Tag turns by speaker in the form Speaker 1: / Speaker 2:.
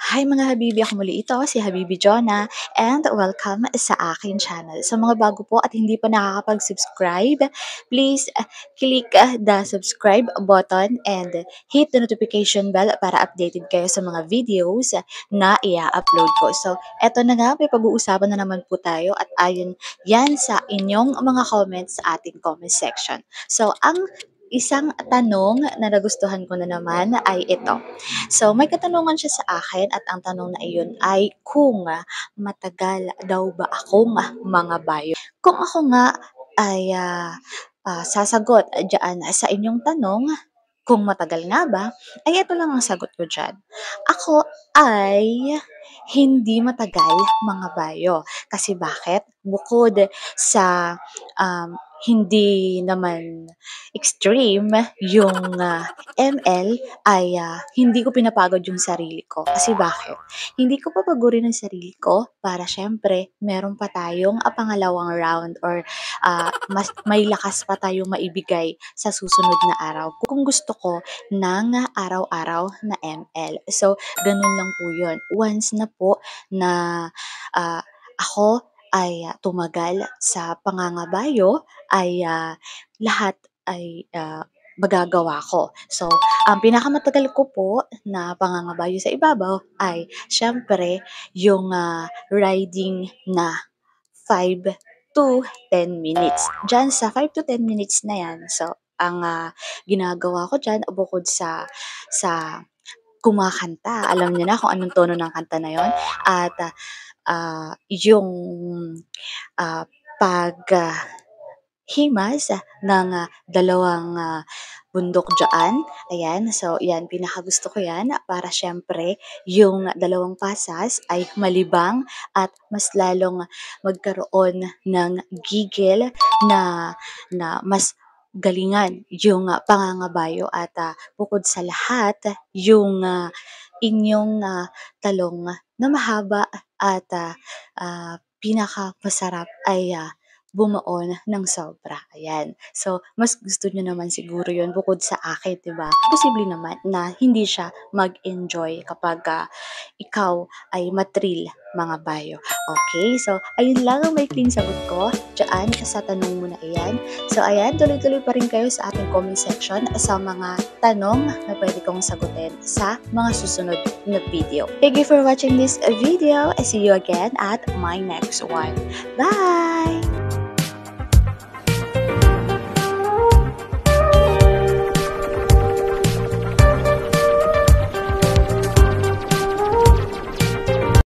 Speaker 1: Hi mga habibi! Ako muli ito, si Habibi Jonah, and welcome sa akin channel. Sa mga bago po at hindi pa nakakapag-subscribe, please click the subscribe button and hit the notification bell para updated kayo sa mga videos na i-upload ko. So, eto na nga, may pag-uusapan na naman po tayo at ayon yan sa inyong mga comments sa ating comment section. So, ang isang tanong na nagustuhan ko na naman ay ito. So, may katanungan siya sa akin at ang tanong na iyon ay kung matagal daw ba akong mangabayo. Kung ako nga ay sasagot dyan sa inyong tanong, kung matagal nga ba, ay ito lang ang sagot ko dyan. Ako ay hindi matagal mangabayo. Kasi bakit? Bukod sa hindi naman extreme yung ML ay hindi ko pinapagod yung sarili ko. Kasi bakit? Hindi ko papagurin ang sarili ko para syempre meron pa tayong pangalawang round or mas may lakas pa tayong maibigay sa susunod na araw. Kung gusto ko ng araw-araw na ML. So, ganun lang po yun. Once na po na ako ay tumagal sa pangangabayo, ay lahat ay magagawa ko. So, ang pinakamatagal ko po na pangangabayo sa ibabaw ay syempre yung riding na 5 to 10 minutes. Diyan sa 5 to 10 minutes na yan, so ang ginagawa ko diyan bukod sa kumakanta, alam niyo na kung anong tono ng kanta na yon, at yung ah, pag himas ng dalawang bundok dyan. Ayan, so yan, pinakagusto ko yan para syempre yung dalawang pasas ay malibang at mas lalong magkaroon ng gigil na mas galingan yung pangangabayo at bukod sa lahat, yung inyong talong na mahaba at pinakamasarap ay bumuon ng sobra. Ayan. So, mas gusto nyo naman siguro yun bukod sa akin, di ba? Posible naman na hindi siya mag-enjoy kapag ikaw ay matrill mga bayo. Okay? So, ayun lang ang maikling sagot ko dyan sa tanong mo na iyan. So, ayan, tuloy-tuloy pa rin kayo sa ating comment section sa mga tanong na pwede kong sagutin sa mga susunod na video. Thank you for watching this video. I see you again at my next one. Bye!